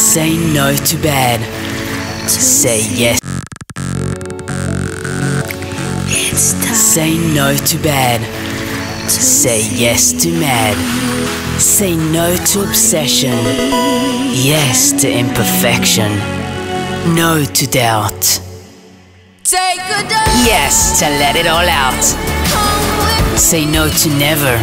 Say no to bad. Say yes. Say no to bad. Say yes to mad. Say no to obsession. Yes to imperfection. No to doubt. Take a dive. Yes to let it all out. Say no to never.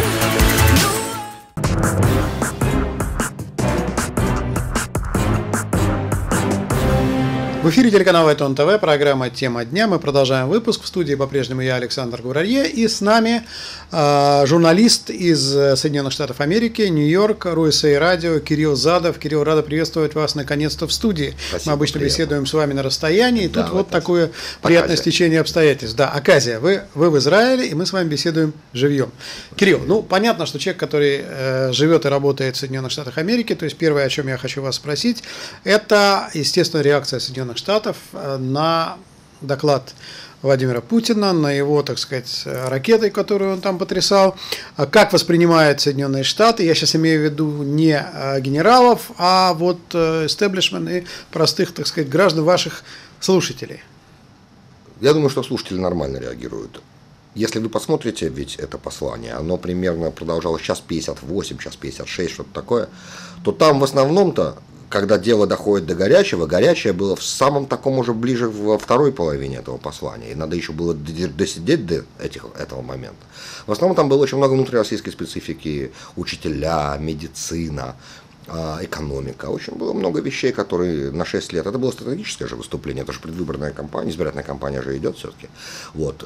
В эфире телеканала Айтон ТВ, программа «Тема дня». Мы продолжаем выпуск. В студии по-прежнему я, Александр Гурарье, и с нами журналист из Соединенных Штатов Америки, Нью-Йорк, РУСА радио Кирилл Задов. Кирилл, рада приветствовать вас наконец-то в студии. Спасибо, мы обычно приятно. беседуем с вами на расстоянии, и Да, тут вот такое приятное стечение обстоятельств. Да, оказия, вы в Израиле, и мы с вами беседуем живьем. Кирилл, ну понятно, что человек, который живет и работает в Соединенных Штатах Америки, то есть первое, о чем я хочу вас спросить, это, естественно, реакция Соединенных Штатов на доклад Владимира Путина, на его, так сказать, ракеты, которую он там потрясал. Как воспринимают Соединенные Штаты? Я сейчас имею в виду не генералов, а вот истеблишмент и простых, так сказать, граждан, ваших слушателей. Я думаю, что слушатели нормально реагируют. Если вы посмотрите, ведь это послание, оно примерно продолжалось час 58, час 56, что-то такое, то там в основном-то, когда дело доходит до горячего, горячее было в самом таком уже ближе во второй половине этого послания. И надо еще было досидеть до этого момента. В основном там было очень много внутрироссийской специфики, учителя, медицина, экономика. Очень было много вещей, которые на 6 лет. Это было стратегическое же выступление, это же предвыборная кампания, избирательная кампания же идет все-таки. Вот.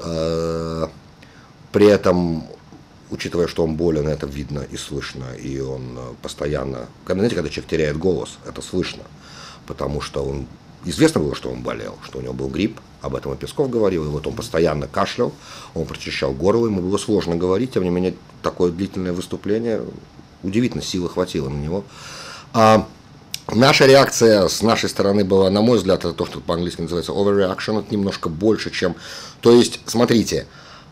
При этом, учитывая, что он болен, это видно и слышно, и он постоянно, знаете, когда человек теряет голос, это слышно, потому что он, известно было, что он болел, что у него был грипп, об этом и Песков говорил, и вот он постоянно кашлял, он прочищал горло, ему было сложно говорить, тем не менее, такое длительное выступление, удивительно, силы хватило на него. Наша реакция с нашей стороны была, на мой взгляд, это то, что по-английски называется overreaction, это немножко больше, чем, то есть, смотрите,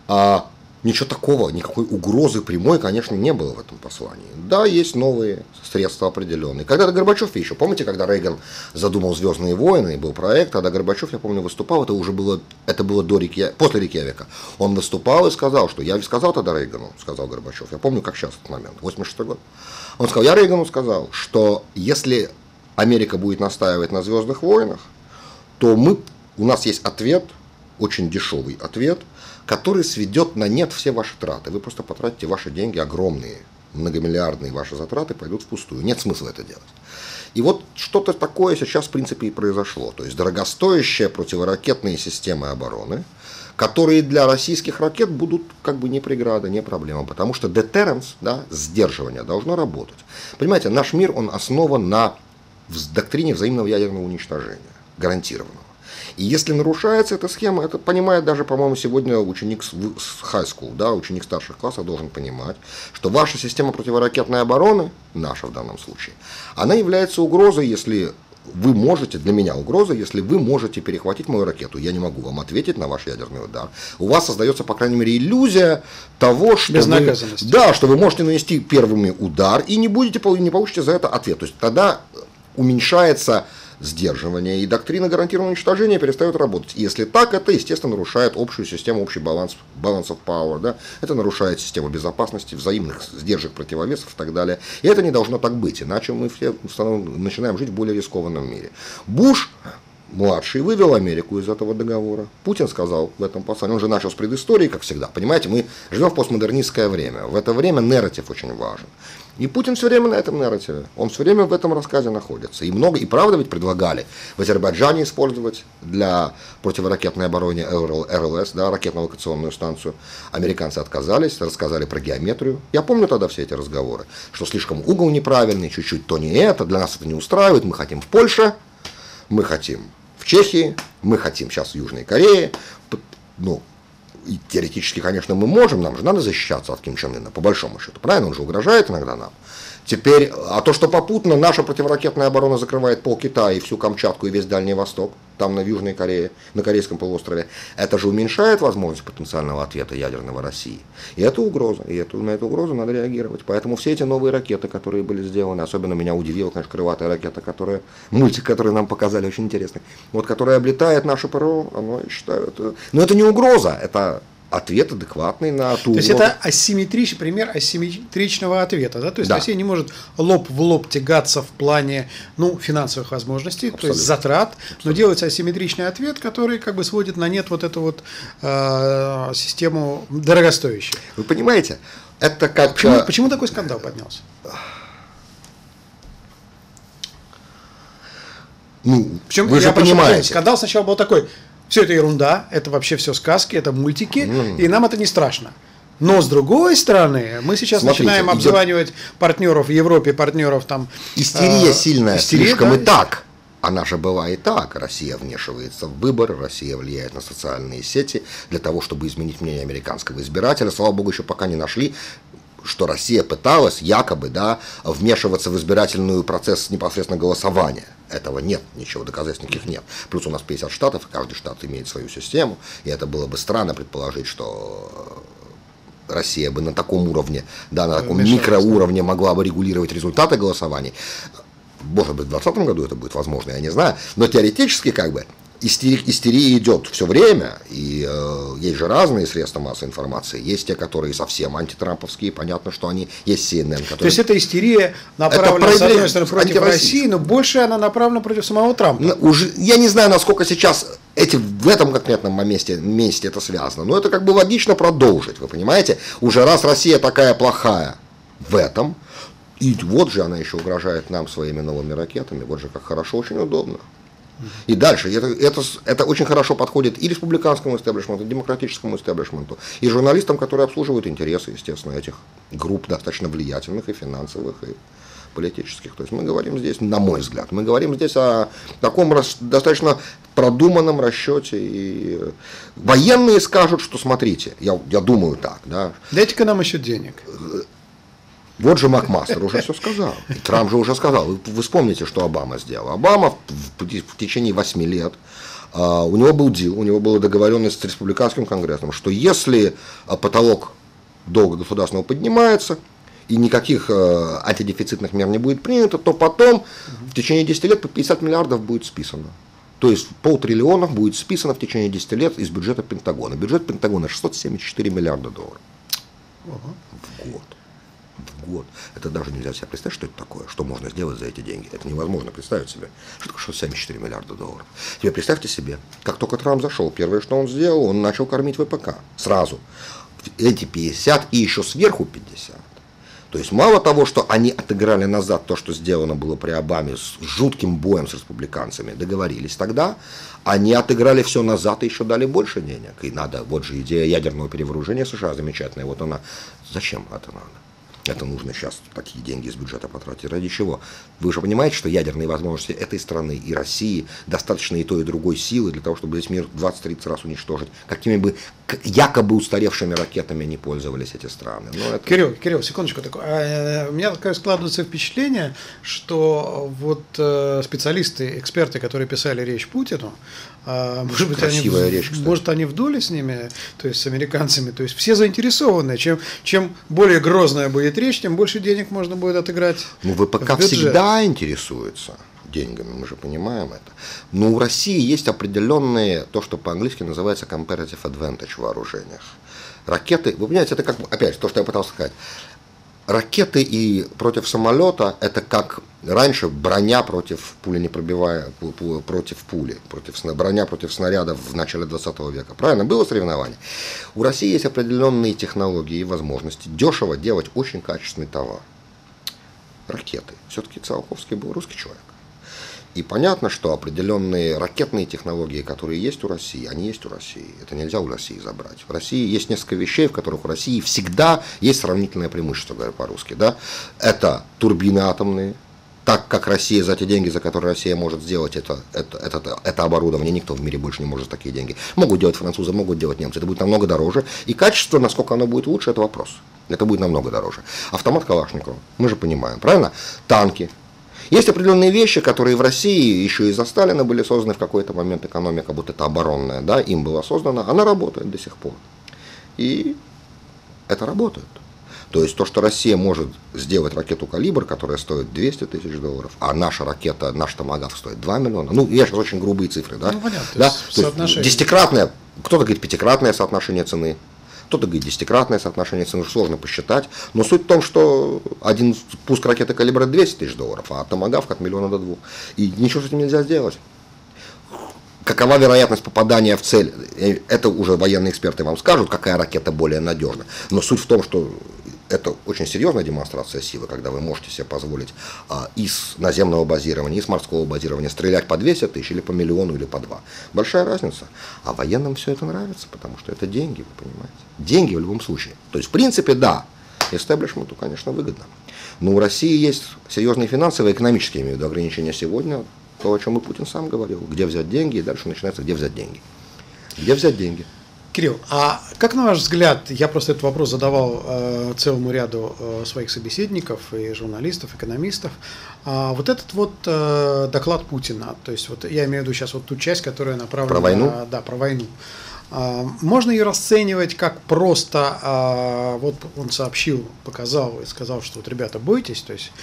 ничего такого, никакой угрозы прямой, конечно, не было в этом послании. Да, есть новые средства определенные. Когда-то Горбачев еще, помните, когда Рейган задумал «Звездные войны», и был проект, тогда Горбачев, я помню, выступал, это было после Рейкьявика. Он выступал и сказал, что я сказал тогда Рейгану, сказал Горбачев, я помню, как сейчас этот момент, 86-й год. Он сказал, я Рейгану сказал, что если Америка будет настаивать на «Звездных войнах», то у нас есть ответ, очень дешевый ответ, который сведет на нет все ваши траты. Вы просто потратите ваши деньги, огромные, многомиллиардные ваши затраты пойдут впустую. Нет смысла это делать. И вот что-то такое сейчас, в принципе, и произошло. То есть дорогостоящие противоракетные системы обороны, которые для российских ракет будут как бы не преграда, не проблема. Потому что deterrence, да, сдерживание, должно работать. Понимаете, наш мир, он основан на доктрине взаимного ядерного уничтожения, гарантированного. И если нарушается эта схема, это понимает даже, по-моему, сегодня ученик с high school, да, ученик старших классов должен понимать, что ваша система противоракетной обороны, наша в данном случае, она является угрозой, если вы можете, для меня угроза, если вы можете перехватить мою ракету, я не могу вам ответить на ваш ядерный удар. У вас создается, по крайней мере, иллюзия того, что что вы можете нанести первый удар и не получите за это ответ. То есть тогда уменьшается сдерживание, и доктрина гарантированного уничтожения перестает работать. И если так, это, естественно, нарушает общую систему, общий баланс of power, да? Это нарушает систему безопасности, взаимных сдержек, противовесов и так далее. И это не должно так быть, иначе мы все начинаем жить в более рискованном мире. Буш младший вывел Америку из этого договора. Путин сказал в этом послании, он же начал с предыстории, как всегда. Понимаете, мы живем в постмодернистское время. В это время нарратив очень важен. И Путин все время на этом нарративе, он все время в этом рассказе находится. И правда ведь предлагали в Азербайджане использовать для противоракетной обороны РЛС, да, ракетно-локационную станцию. Американцы отказались, рассказали про геометрию. Я помню тогда все эти разговоры, что слишком угол неправильный, чуть-чуть то не это, для нас это не устраивает, мы хотим в Польше, мы хотим в Чехии, мы хотим сейчас в Южной Корее. Ну, и теоретически, конечно, мы можем, нам же надо защищаться от Ким Чен Ына, по большому счету, правильно, он же угрожает иногда нам. Теперь, то, что попутно наша противоракетная оборона закрывает пол Китая и всю Камчатку и весь Дальний Восток, там на Южной Корее, на Корейском полуострове, это же уменьшает возможность потенциального ответа ядерного России. И это угроза, и на эту угрозу надо реагировать. Поэтому все эти новые ракеты, которые были сделаны, особенно меня удивила, конечно, крылатая ракета, мультик, который нам показали, очень интересный, вот, которая облетает наше ПРО, оно, я считаю, но это не угроза, это ответ адекватный на ту. То есть это пример асимметричного ответа, да? То есть Россия не может лоб в лоб тягаться в плане финансовых возможностей, абсолютно, то есть затрат, но делается асимметричный ответ, который как бы сводит на нет вот эту вот систему дорогостоящую. Вы понимаете, это как... Почему такой скандал поднялся? Причем, вы же понимаете. Скандал сначала был такой: все это ерунда, это вообще все сказки, это мультики, и нам это не страшно. Но с другой стороны, мы сейчас начинаем обзванивать партнеров в Европе, партнеров там. Истерия сильная, слишком, да? И так. Она же была и так. Россия вмешивается в выборы, Россия влияет на социальные сети для того, чтобы изменить мнение американского избирателя. Слава богу, еще пока не нашли, что Россия пыталась якобы, вмешиваться в избирательный процесс непосредственно голосования. Этого нет, ничего, доказательств никаких нет. Плюс у нас 50 штатов, и каждый штат имеет свою систему, и это было бы странно предположить, что Россия бы на таком уровне, на таком микроуровне могла бы регулировать результаты голосований. Может быть, в 2020 году это будет возможно, я не знаю, но теоретически истерия идет все время, и есть же разные средства массовой информации. Есть те, которые совсем антитрамповские, понятно, что они есть CNN. То есть эта истерия направлена, с одной стороны, против России, но больше она направлена против самого Трампа. Я не знаю, насколько сейчас в этом конкретном месте это связано, но это как бы логично продолжить, вы понимаете? Уже раз Россия такая плохая в этом, и вот же она еще угрожает нам своими новыми ракетами, вот же как хорошо, очень удобно. И дальше, это очень хорошо подходит и республиканскому истеблишменту, и демократическому истеблишменту, и журналистам, которые обслуживают интересы, естественно, этих групп достаточно влиятельных и финансовых, и политических. То есть мы говорим здесь, на мой взгляд, мы говорим здесь о таком достаточно продуманном расчете. И военные скажут, что смотрите, я думаю так. Дайте-ка нам еще денег. Вот же Макмастер уже все сказал. И Трамп же уже сказал. Вы вспомните, что Обама сделал. Обама в течение 8 лет, у него был дил, у него была договоренность с республиканским конгрессом, что если потолок долга государственного поднимается, и никаких антидефицитных мер не будет принято, то потом в течение 10 лет по 50 миллиардов будет списано. То есть $500 триллиона будет списано в течение 10 лет из бюджета Пентагона. Бюджет Пентагона 674 миллиарда долларов в год. В год. Это даже нельзя себе представить, что это такое, что можно сделать за эти деньги. Это невозможно представить себе. Что такое 674 миллиарда долларов? Теперь представьте себе, как только Трамп зашел, первое, что он сделал, он начал кормить ВПК. Сразу. Эти 50 и еще сверху 50. То есть мало того, что они отыграли назад то, что сделано было при Обаме с жутким боем с республиканцами, договорились тогда, они отыграли все назад и еще дали больше денег. И надо, вот же идея ядерного перевооружения США замечательная, вот она. Зачем это надо? Это нужно сейчас такие деньги из бюджета потратить. Ради чего? Вы же понимаете, что ядерные возможности этой страны и России достаточно и той, и другой силы для того, чтобы весь мир 20-30 раз уничтожить. Какими бы якобы устаревшими ракетами не пользовались эти страны. Это... Кирилл, секундочку. У меня такое складывается впечатление, что вот специалисты, эксперты, которые писали речь Путину, может быть, они в доле с ними, то есть с американцами, то есть все заинтересованы. Чем более грозная будет речь, тем больше денег можно будет отыграть. ВПК всегда интересуется деньгами, мы же понимаем это. Но у России есть определенные, то, что по-английски называется comparative advantage в вооружениях. Ракеты, вы понимаете, это как, опять, то, что я пытался сказать. Ракеты и против самолета – это как раньше броня против пули против пули, броня против снарядов в начале 20 века. Правильно? Было соревнование. У России есть определенные технологии и возможности дешево делать очень качественный товар. Ракеты. Все-таки Циолковский был русский человек. И понятно, что определенные ракетные технологии, которые есть у России, они есть у России. Это нельзя у России забрать. В России есть несколько вещей, в которых у России всегда есть сравнительное преимущество, говоря по-русски. Да? Это турбины атомные. Так как Россия за те деньги, за которые Россия может сделать это оборудование, никто в мире больше не может за такие деньги. Могут делать французы, могут делать немцы. Это будет намного дороже. И качество, насколько оно будет лучше, это вопрос. Это будет намного дороже. Автомат Калашникова, мы же понимаем, правильно? Танки. Есть определенные вещи, которые в России еще из-за Сталина были созданы в какой-то момент, экономика, вот эта оборонная, да, им была создана, она работает до сих пор. И это работает. То есть то, что Россия может сделать ракету «Калибр», которая стоит 200 тысяч долларов, а наша ракета, наш «Томагавк» стоит 2 миллиона. Ну, я сейчас очень грубые цифры, да? Ну, понятно, да? То есть десятикратное, кто-то говорит пятикратное соотношение цены, кто-то говорит десятикратное соотношение цены, сложно посчитать. Но суть в том, что один пуск ракеты «Калибр» 200 тысяч долларов, а «Томагавк» от 1 миллиона до 2. И ничего с этим нельзя сделать. Какова вероятность попадания в цель? Это уже военные эксперты вам скажут, какая ракета более надежна. Но суть в том, что это очень серьезная демонстрация силы, когда вы можете себе позволить из наземного базирования, из морского базирования стрелять по 200 тысяч или по миллиону или по 2. Большая разница. А военным все это нравится, потому что это деньги, вы понимаете. Деньги в любом случае. То есть, в принципе, да, истеблишменту, конечно, выгодно. Но у России есть серьезные финансовые, экономические, имею в виду, ограничения сегодня. То, о чем и Путин сам говорил. Где взять деньги, и дальше начинается, где взять деньги. Где взять деньги? Кирилл, а как на ваш взгляд, я просто этот вопрос задавал целому ряду своих собеседников, и журналистов, экономистов, вот этот вот доклад Путина, то есть вот я имею в виду сейчас вот ту часть, которая направлена… Про войну? Да, про войну. Можно ее расценивать как просто, вот он сообщил, показал и сказал, что вот ребята, бойтесь, то есть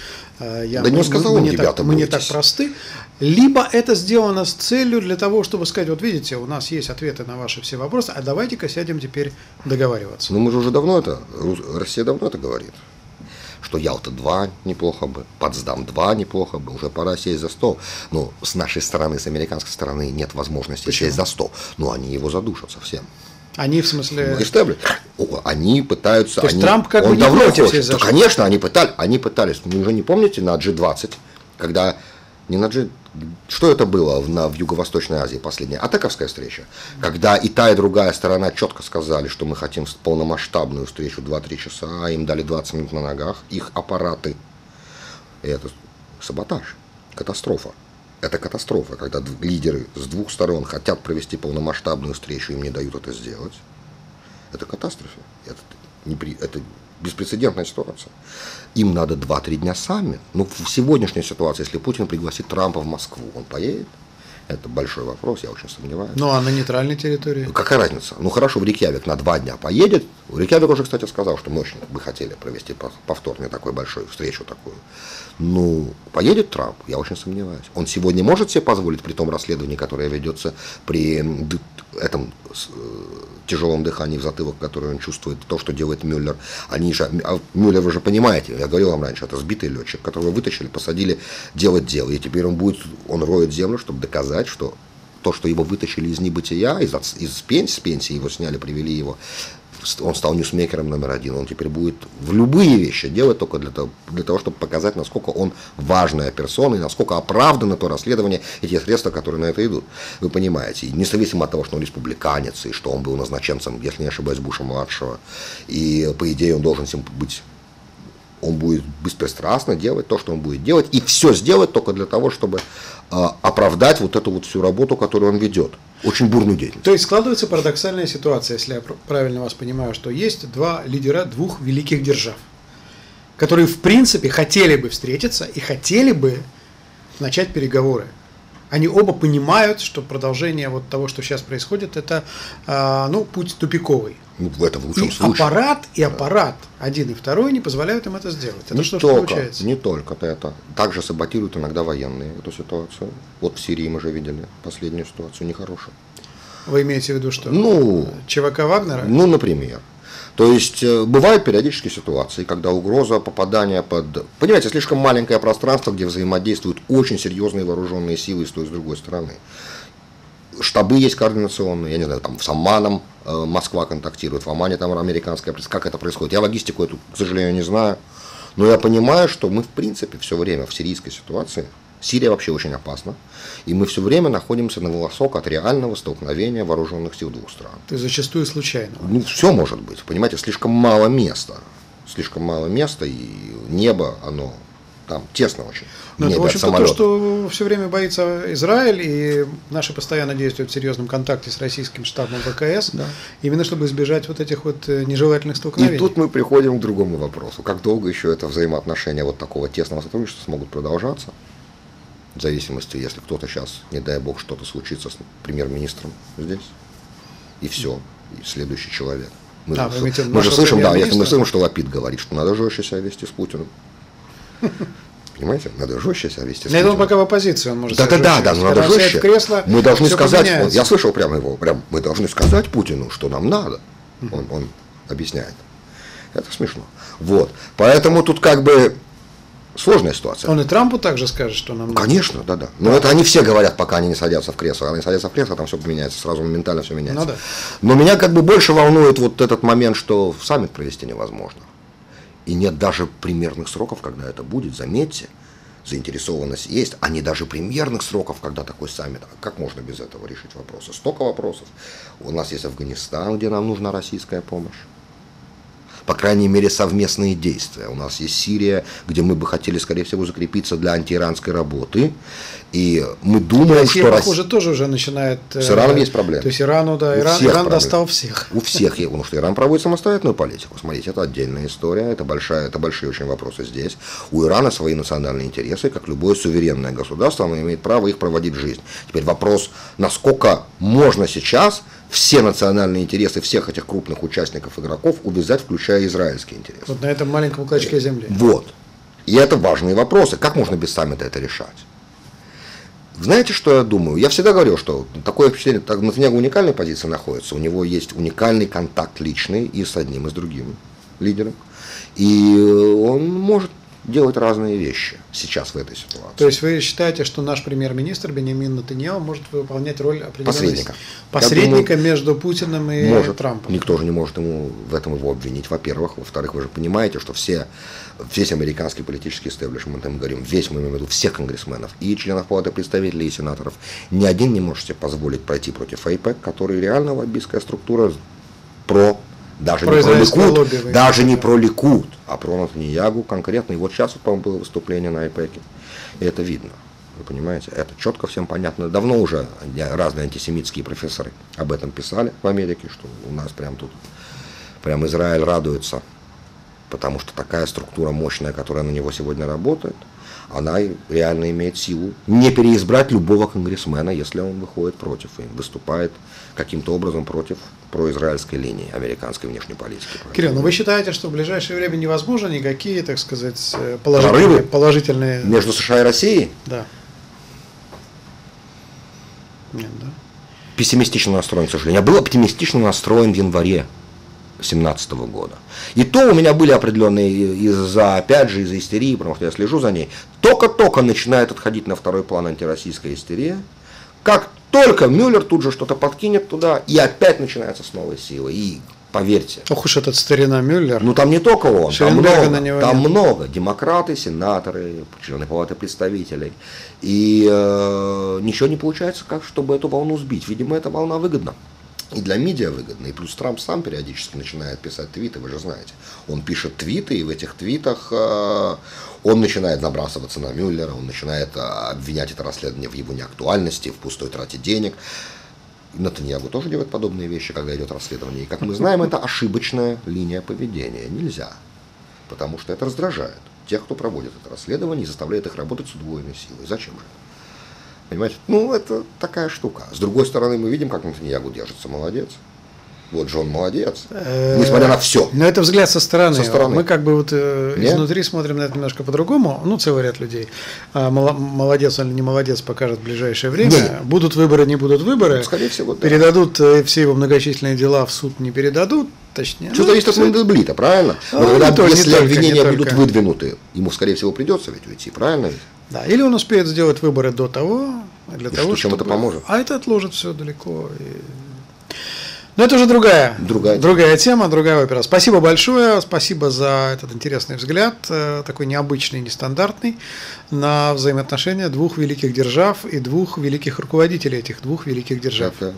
мы не так просты, либо это сделано с целью для того, чтобы сказать, вот видите, у нас есть ответы на ваши все вопросы, а давайте-ка сядем теперь договариваться. Ну мы же уже давно Россия давно это говорит, что Ялта-2 неплохо бы, Потсдам-2 неплохо бы, уже пора сесть за стол. Но с нашей стороны, с американской стороны нет возможности сесть за стол. Но они его задушат совсем. Они в смысле… Они пытаются… То есть Трамп как бы не давно против хочет. Да, конечно, они пытались. Вы уже не помните на G20, когда… Что это было в Юго-Восточной Азии последняя? Атаковская встреча. Когда и та, и другая сторона четко сказали, что мы хотим полномасштабную встречу 2-3 часа, а им дали 20 минут на ногах, их аппараты. И это саботаж, катастрофа. Это катастрофа, когда лидеры с двух сторон хотят провести полномасштабную встречу, им не дают это сделать. Это катастрофа. Это беспрецедентная ситуация. Им надо 2-3 дня сами. Ну, в сегодняшней ситуации, если Путин пригласит Трампа в Москву, он поедет? Это большой вопрос, я очень сомневаюсь. Ну, а на нейтральной территории? Какая разница? Ну, хорошо, в Рейкьявик на 2 дня поедет. Рейкьявик уже, кстати, сказал, что мы очень бы хотели провести повторную такой большую встречу такую. Ну, поедет Трамп? Я очень сомневаюсь. Он сегодня может себе позволить, при том расследовании, которое ведется при этом тяжелом дыхании в затылок, которое он чувствует, то, что делает Мюллер. Мюллер, вы же понимаете, я говорил вам раньше, это сбитый летчик, которого вытащили, посадили делать дело. И теперь он роет землю, чтобы доказать, что то, что его вытащили из небытия, из пенсии его сняли, привели его, он стал ньюсмейкером номер 1. Он теперь будет в любые вещи делать только для того, чтобы показать, насколько он важная персона и насколько оправдано то расследование и те средства, которые на это идут. Вы понимаете, и независимо от того, что он республиканец, и что он был назначенцем, если не ошибаюсь, Буша-младшего, и по идее он должен быть, он будет беспристрастно делать то, что он будет делать, и все сделать только для того, чтобы оправдать вот эту вот всю работу, которую он ведет. Очень бурную деятельность. То есть складывается парадоксальная ситуация, если я правильно вас понимаю, что есть два лидера двух великих держав, которые в принципе хотели бы встретиться и хотели бы начать переговоры. Они оба понимают, что продолжение вот того, что сейчас происходит, это путь тупиковый. Ну, это в лучшем случае. Аппарат, один и второй, не позволяют им это сделать. Это что получается? Не только это. Также саботируют иногда военные эту ситуацию. Вот в Сирии мы же видели последнюю ситуацию нехорошую. Вы имеете в виду что? ЧВК Вагнера? Ну, например. То есть, бывают периодически ситуации, когда угроза попадания под… Понимаете, слишком маленькое пространство, где взаимодействуют очень серьезные вооруженные силы с той и с другой стороны. Штабы есть координационные, я не знаю, там с Оманом Москва контактирует, в Омане там американская, как это происходит. Я логистику эту, к сожалению, не знаю. Но я понимаю, что мы в принципе все время в сирийской ситуации, Сирия вообще очень опасна, и мы все время находимся на волосок от реального столкновения вооруженных сил двух стран. То есть зачастую случайно. Ну, все может быть, понимаете, слишком мало места, и небо, оно Там тесно очень. Ну, это, в общем-то, то, что все время боится Израиль, и наши постоянно действуют в серьезном контакте с российским штабом ВКС, Да. именно чтобы избежать вот этих вот нежелательных столкновений. И тут мы приходим к другому вопросу. Как долго еще это взаимоотношения вот такого тесного сотрудничества смогут продолжаться? В зависимости, если кто-то сейчас, не дай бог, что-то случится с премьер-министром здесь, и все, и следующий человек. Мы же слышим, да, если мы слышим, что Лапид говорит, что надо жестче себя вести с Путиным. Понимаете? Надо жестче себя вести с Путиным. Это он пока в оппозиции, он может Да, но надо жестче. Мы должны сказать, я слышал мы должны сказать Путину, что нам надо. Он объясняет. Это смешно. Вот. Поэтому тут как бы сложная ситуация. Он и Трампу также скажет, что нам надо. Конечно, да. Но это они все говорят, пока они не садятся в кресло. Они садятся в кресло, там все поменяется, сразу моментально все меняется. Ну, да. Но меня как бы больше волнует вот этот момент, что саммит провести невозможно. И нет даже примерных сроков, когда это будет, заметьте. Заинтересованность есть, а не даже примерных сроков, когда такой саммит. А как можно без этого решить вопросы? Столько вопросов. У нас есть Афганистан, где нам нужна российская помощь. По крайней мере, совместные действия. У нас есть Сирия, где мы бы хотели, скорее всего, закрепиться для антииранской работы. И мы думаем, Россия, что похоже, тоже уже начинает... С Ираном есть проблемы. То есть Ирану, да, Иран достал всех. У всех, потому что Иран проводит самостоятельную политику. Смотрите, это отдельная история, это большие очень вопросы здесь. У Ирана свои национальные интересы, как любое суверенное государство, оно имеет право их проводить в жизнь. Теперь вопрос, насколько можно сейчас все национальные интересы всех этих крупных участников, игроков увязать, включая израильские интересы. Вот на этом маленьком клочке земли. Вот. И это важные вопросы. Как можно без саммита это решать? Знаете, что я думаю? Я всегда говорил, что такое впечатление, Нетаньяху в уникальной позиции находится, у него есть уникальный контакт личный и с одним, и с другим лидером. И он может делать разные вещи сейчас в этой ситуации. То есть вы считаете, что наш премьер-министр Беньямин Нетаньяху может выполнять роль определенного посредника между Путиным и Трампом? Никто же не может в этом его обвинить, во-первых. Во-вторых, вы же понимаете, что весь американский политический истеблишмент, мы говорим, мы имеем в виду всех конгрессменов, и членов Палаты представителей, и сенаторов, ни один не может себе позволить пройти против АйПэК, который реально лоббистская структура даже не про Ликуд, а про Нетаньяху конкретно. И вот сейчас, по-моему, было выступление на АйПЭКе. И это видно. Вы понимаете? Это четко всем понятно. Давно уже разные антисемитские профессоры об этом писали в Америке, что у нас прям Израиль радуется, потому что такая структура мощная, которая на него сегодня работает, она реально имеет силу не переизбрать любого конгрессмена, если он выходит против и выступает каким-то образом против произраильской линии американской внешней политики. Кирилл, но вы считаете, что в ближайшее время невозможно никакие, так сказать, положительные... Между США и Россией? Да. Нет, да. Пессимистично настроен, к сожалению. Я был оптимистично настроен в январе 2017 года. И то у меня были определенные, опять же, из-за истерии, потому что я слежу за ней, только начинает отходить на второй план антироссийская истерия. Как только Мюллер тут же что-то подкинет туда, и опять начинается с новой силы. И поверьте. Ох уж этот старина Мюллер. Ну там не только он, там много. Демократы, сенаторы, члены Палаты представителей. И ничего не получается, как чтобы эту волну сбить. Видимо, эта волна выгодна. И для медиа выгодно. И плюс Трамп сам периодически начинает писать твиты, вы же знаете. Он пишет твиты, и в этих твитах он начинает набрасываться на Мюллера, он начинает обвинять это расследование в его неактуальности, в пустой трате денег. И Нетаньяху тоже делает подобные вещи, когда идет расследование. И как мы знаем, это ошибочная линия поведения. Нельзя. Потому что это раздражает тех, кто проводит это расследование, и заставляет их работать с удвоенной силой. Зачем же? Понимаете? Ну, это такая штука. С другой стороны, мы видим, как Нетаньяху держится. Молодец. Вот же он молодец. Несмотря на все. Но это взгляд со стороны. Мы как бы вот изнутри смотрим на это немножко по-другому. Ну, целый ряд людей. Молодец он или не молодец, покажет в ближайшее время. Нет. Будут выборы, не будут выборы. Скорее всего, да. Передадут все его многочисленные дела в суд, не передадут. Точнее. Что зависит от Мендельблита, правильно? Если обвинения будут выдвинуты, ему, скорее всего, придется ведь уйти, правильно? Да, или он успеет сделать выборы до того, для того, чем это поможет? А это отложит все далеко. Но это уже другая тема, другая опера. Спасибо большое, спасибо за этот интересный взгляд, такой необычный, нестандартный, на взаимоотношения двух великих держав и двух великих руководителей этих двух великих держав.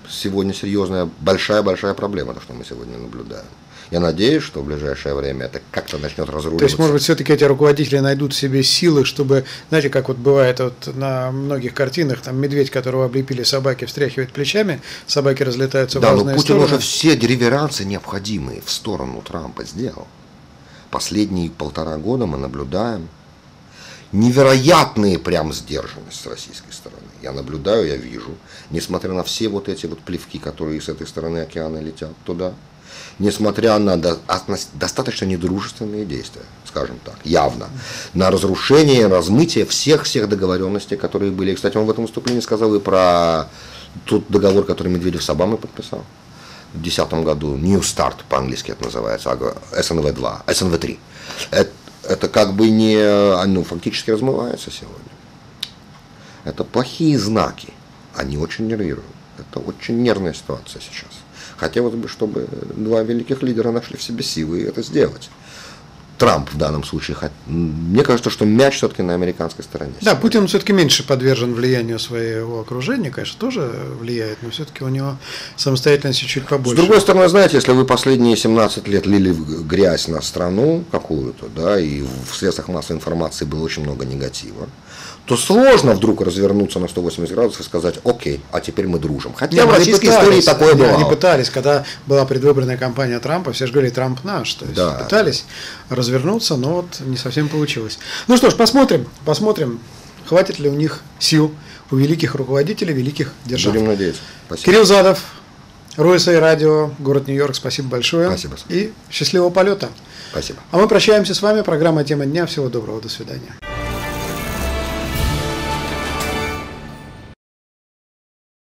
сегодня серьезная, большая проблема, то, что мы сегодня наблюдаем. Я надеюсь, что в ближайшее время это как-то начнет разруливаться. То есть, может быть, все-таки эти руководители найдут в себе силы, чтобы, знаете, как вот бывает вот на многих картинах, там медведь, которого облепили собаки, встряхивает плечами, собаки разлетаются в разные стороны. Да, но Путин уже все реверансы необходимые в сторону Трампа сделал. Последние 1,5 года мы наблюдаем невероятные прям сдержанность с российской стороны. Я наблюдаю, я вижу, несмотря на все вот эти вот плевки, которые с этой стороны океана летят туда, несмотря на достаточно недружественные действия, скажем так, явно, на разрушение, размытие всех договоренностей, которые были. И, кстати, он в этом выступлении сказал и про тот договор, который Медведев с Обамой подписал в 2010 году, New Start по-английски это называется, СНВ-2, СНВ-3. Это как бы не, фактически размывается сегодня. Это плохие знаки, они очень нервируют. Это очень нервная ситуация сейчас. Хотелось бы, чтобы два великих лидера нашли в себе силы это сделать. Трамп в данном случае. Мне кажется, что мяч все-таки на американской стороне. Да, Путин все-таки меньше подвержен влиянию своего окружения, конечно, тоже влияет, но все-таки у него самостоятельности чуть побольше. С другой стороны, знаете, если вы последние 17 лет лили грязь на страну какую-то, да, и в средствах массовой информации было очень много негатива, то сложно вдруг развернуться на 180 градусов и сказать: окей, а теперь мы дружим. Хотя в российской истории такое было. Они пытались, когда была предвыборная кампания Трампа, все же говорили: Трамп наш. То есть пытались развернуться, но вот не совсем получилось. Ну что ж, посмотрим, хватит ли у них сил, у великих руководителей, великих держав. Будем надеяться. Спасибо. Кирилл Задов, RUSA радио, город Нью-Йорк, спасибо большое. Спасибо. И счастливого полета. Спасибо. А мы прощаемся с вами. Программа «Тема дня». Всего доброго, до свидания.